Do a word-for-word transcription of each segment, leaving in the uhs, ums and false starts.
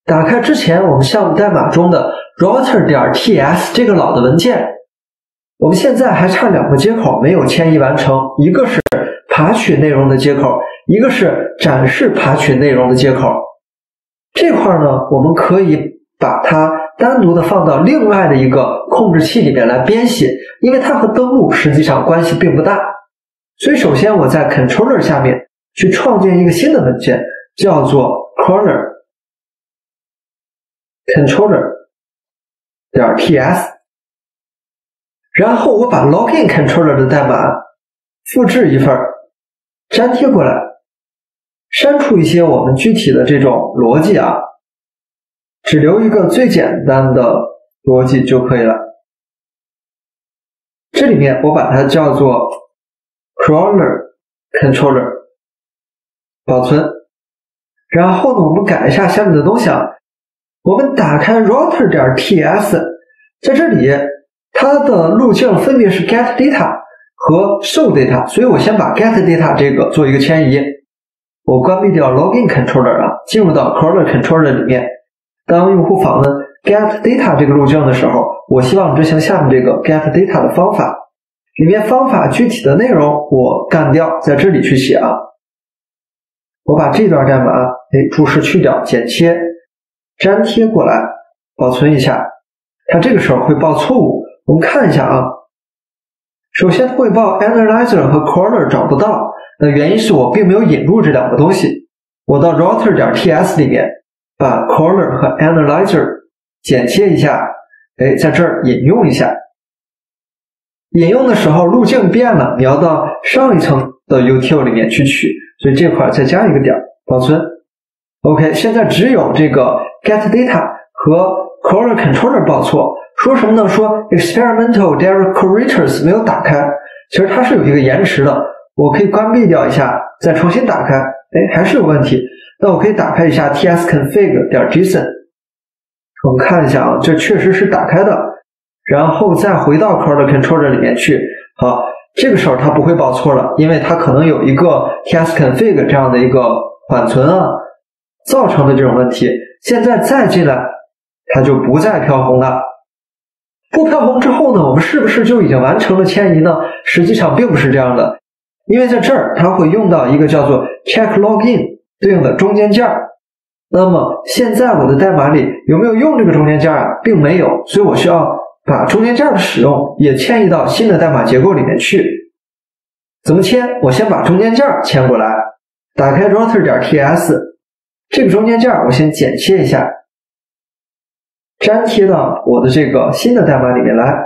打开之前我们项目代码中的 router.ts 这个老的文件，我们现在还差两个接口没有迁移完成，一个是爬取内容的接口，一个是展示爬取内容的接口。这块呢，我们可以把它单独的放到另外的一个控制器里面来编写，因为它和登录实际上关系并不大。所以首先我在 controller 下面去创建一个新的文件，叫做 corner controller.ts， 然后我把 login controller 的代码复制一份粘贴过来，删除一些我们具体的这种逻辑啊，只留一个最简单的逻辑就可以了。这里面我把它叫做 crawler controller， 保存。然后呢，我们改一下下面的东西啊，我们打开 router.ts， 在这里它的路径分别是 get data 和 show data， 所以我先把 get data 这个做一个迁移。我关闭掉 login controller 啊，进入到 crawler controller 里面。当用户访问 get data 这个路径的时候，我希望执行下面这个 get data 的方法。里面方法具体的内容我干掉，在这里去写啊。我把这段代码哎注释去掉，剪切，粘贴过来，保存一下。它这个时候会报错误，我们看一下啊。首先会报 analyzer 和 crawler 找不到，那原因是我并没有引入这两个东西。我到 router.ts 里面把 crawler 和 analyzer 剪切一下，哎，在这儿引用一下。引用的时候路径变了，你要到上一层的 util 里面去取，所以这块再加一个点，保存。OK， 现在只有这个 get data 和 crawler controller 报错，说什么呢？说 experimental decorators 没有打开，其实它是有一个延迟的，我可以关闭掉一下，再重新打开，哎，还是有问题。那我可以打开一下 tsconfig.json， 我们看一下啊，这确实是打开的，然后再回到 crawler controller 里面去。好，这个时候它不会报错了，因为它可能有一个 tsconfig 这样的一个缓存啊造成的这种问题。现在再进来，它就不再飘红了。不飘红之后呢，我们是不是就已经完成了迁移呢？实际上并不是这样的，因为在这儿它会用到一个叫做 check login 对应的中间件。那么现在我的代码里有没有用这个中间件啊？并没有，所以我需要把中间件的使用也迁移到新的代码结构里面去。怎么迁？我先把中间件迁过来，打开 router.ts， 这个中间件我先剪切一下，粘贴到我的这个新的代码里面来。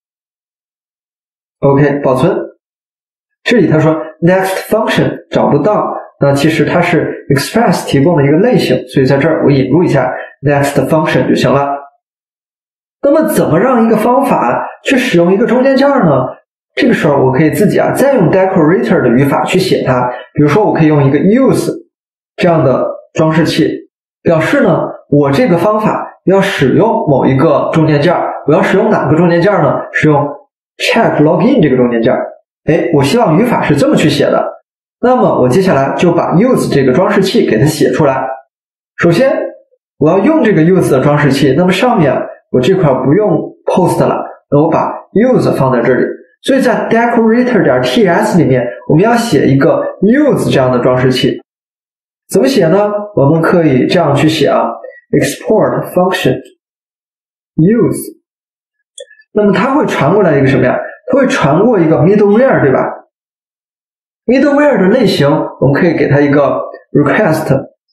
OK， 保存。这里他说 next function 找不到，那其实它是 Express 提供的一个类型，所以在这儿我引入一下 next function 就行了。那么怎么让一个方法去使用一个中间件呢？这个时候我可以自己啊再用 decorator 的语法去写它，比如说我可以用一个 use 这样的装饰器，表示呢我这个方法要使用某一个中间件，我要使用哪个中间件呢？使用 check login 这个中间件。哎，我希望语法是这么去写的。那么我接下来就把 use 这个装饰器给它写出来。首先我要用这个 use 的装饰器，那么上面我这块不用 post 了，那我把 use 放在这里。所以在 decorator.ts 里面我们要写一个 use 这样的装饰器。怎么写呢？我们可以这样去写啊 export function use， 那么它会传过来一个什么呀？它会传过一个 middleware， 对吧？ middleware 的类型我们可以给它一个 request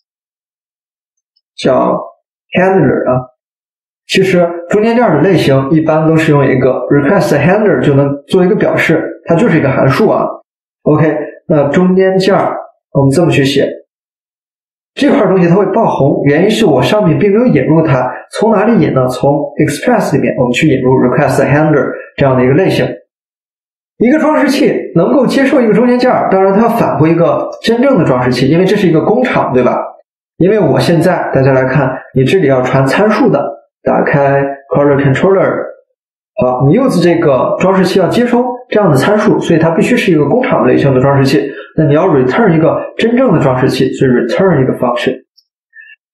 叫 handler 啊。其实中间件的类型一般都是用一个 request handler 就能做一个表示，它就是一个函数啊。 OK， 那中间件我们这么去写，这块东西它会爆红，原因是我上面并没有引入它。从哪里引呢？从 Express 里面我们去引入 request handler 这样的一个类型。一个装饰器能够接受一个中间件，当然它要返回一个真正的装饰器，因为这是一个工厂，对吧？因为我现在大家来看，你这里要传参数的，打开 crawler controller， 好，你 use 这个装饰器要接收这样的参数，所以它必须是一个工厂类型的装饰器。那你要 return 一个真正的装饰器，所以 return 一个 function。这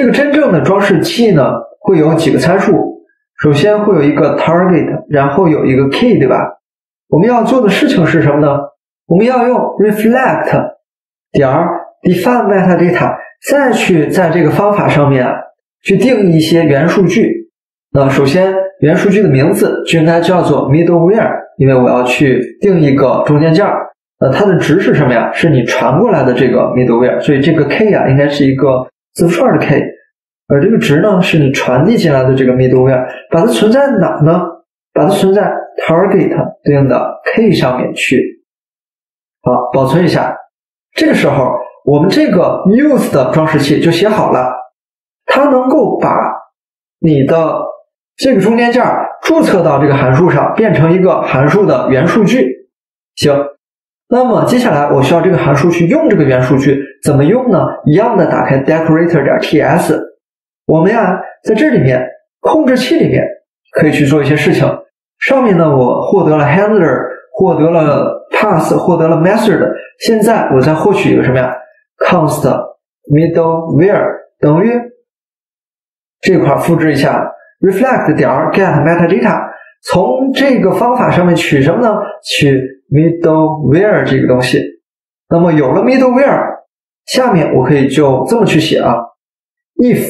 这个真正的装饰器呢，会有几个参数，首先会有一个 target， 然后有一个 key， 对吧？我们要做的事情是什么呢？我们要用 reflect 点 define metadata， 再去在这个方法上面啊，去定义一些元数据。那首先元数据的名字就应该叫做 middleware， 因为我要去定一个中间件。那它的值是什么呀？是你传过来的这个 middleware， 所以这个 k 啊应该是一个字符串的 k， 而这个值呢是你传递进来的这个 middleware， 把它存在哪呢？把它存在 target 对应的 k 上面去。好，保存一下。这个时候我们这个 use 的装饰器就写好了，它能够把你的这个中间件注册到这个函数上，变成一个函数的元数据。行，那么接下来我需要这个函数去用这个元数据，怎么用呢？一样的打开 decorator.ts， 我们呀在这里面控制器里面可以去做一些事情。上面呢我获得了 handler， 获得了 pass， 获得了 method， 现在我再获取一个什么呀 const middleware 等于这块复制一下 reflect 点 get metadata， 从这个方法上面取什么呢？取 middleware 这个东西。那么有了 middleware， 下面我可以就这么去写啊 if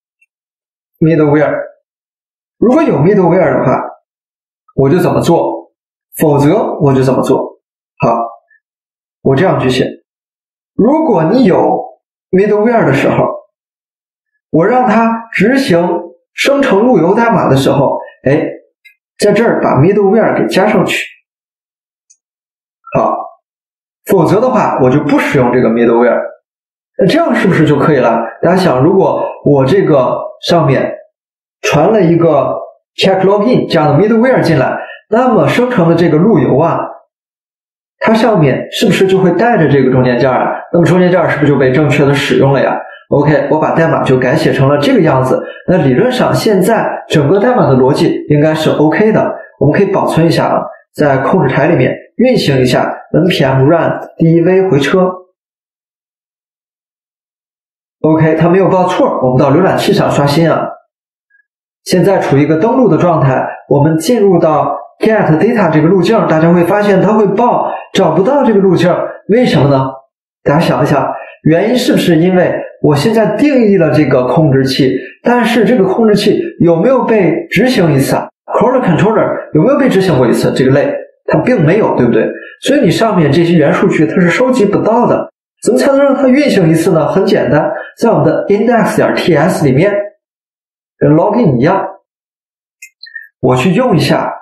middleware， 如果有 middleware 的话我就怎么做，否则我就怎么做。好，我这样去写，如果你有 middleware 的时候，我让它执行生成路由代码的时候，哎，在这儿把 middleware 给加上去。好，否则的话我就不使用这个 middleware。那这样是不是就可以了？大家想，如果我这个上面传了一个 check login 这样的 middleware 进来，那么生成的这个路由啊，它上面是不是就会带着这个中间件啊？那么中间件是不是就被正确的使用了呀？ OK， 我把代码就改写成了这个样子。那理论上现在整个代码的逻辑应该是 OK 的。我们可以保存一下啊，在控制台里面运行一下 npm run dev 回车。OK， 它没有报错，我们到浏览器上刷新啊。现在处于一个登录的状态，我们进入到 get data 这个路径，大家会发现它会报找不到这个路径，为什么呢？大家想一想，原因是不是因为我现在定义了这个控制器，但是这个控制器有没有被执行一次啊 ？Crawler controller 有没有被执行过一次？这个类它并没有，对不对？所以你上面这些元数据它是收集不到的。怎么才能让它运行一次呢？很简单，在我们的 index.ts 里面跟 login 一样，我去用一下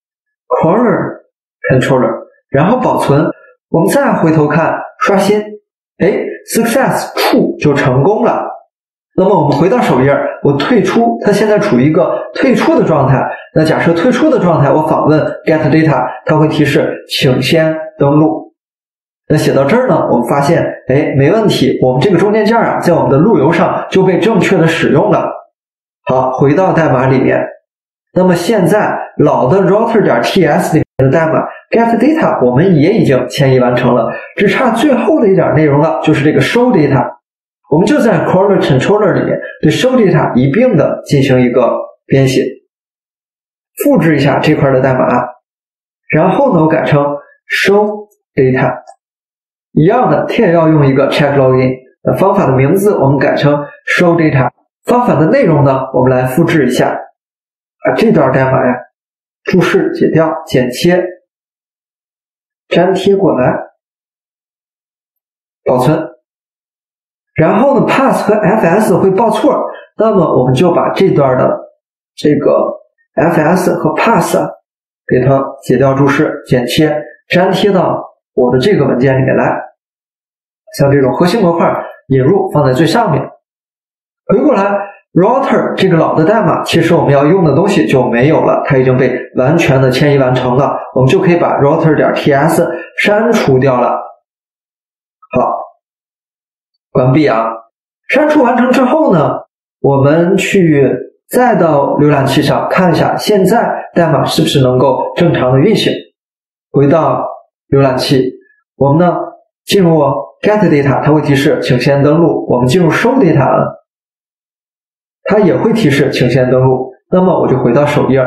crawler controller， 然后保存，我们再回头看刷新，哎 success true 就成功了。那么我们回到首页，我退出，它现在处于一个退出的状态。那假设退出的状态，我访问 get data， 它会提示请先登录。那写到这儿呢，我们发现哎，没问题，我们这个中间件啊在我们的路由上就被正确的使用了。好，回到代码里面，那么现在老的 router.ts 里面的代码 get data 我们也已经迁移完成了，只差最后的一点内容了，就是这个 show data。我们就在 crawler controller 里面对 show data 一并的进行一个编写，复制一下这块的代码，然后呢我改成 show data。一样的，它也要用一个 check login。那方法的名字我们改成 show data， 方法的内容呢，我们来复制一下。把这段代码呀，注释解掉，剪切，粘贴过来，保存。然后呢 pass 和 fs 会报错，那么我们就把这段的这个 fs 和 pass 给它解掉注释，剪切，粘贴到我的这个文件里面来。像这种核心模块引入放在最上面。回过来 router 这个老的代码，其实我们要用的东西就没有了，它已经被完全的迁移完成了，我们就可以把 router.ts 删除掉了。好，关闭啊。删除完成之后呢，我们去再到浏览器上看一下，现在代码是不是能够正常的运行。回到浏览器，我们呢进入 get data， 它会提示请先登录。我们进入 show data， 它也会提示请先登录。那么我就回到首页，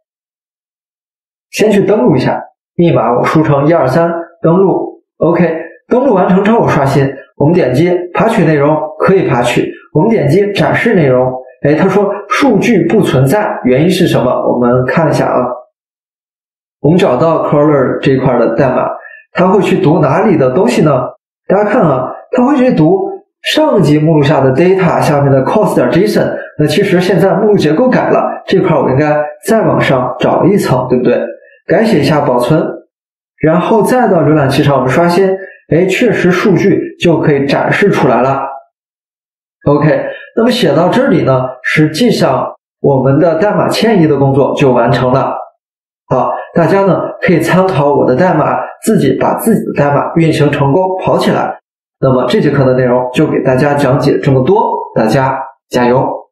先去登录一下，密码我输成一二三，登录 OK。 登录完成之后刷新，我们点击爬取内容，可以爬取，我们点击展示内容，哎，他说数据不存在，原因是什么？我们看一下啊，我们找到 crawler 这一块的代码，它会去读哪里的东西呢？大家看啊，它会去读上级目录下的 data 下面的 cost.json。 那其实现在目录结构改了，这块我应该再往上找一层，对不对？改写一下保存，然后再到浏览器上我们刷新，哎，确实数据就可以展示出来了。 OK， 那么写到这里呢，实际上我们的代码迁移的工作就完成了。好，大家呢可以参考我的代码，自己把自己的代码运行成功跑起来。那么这节课的内容就给大家讲解这么多，大家加油！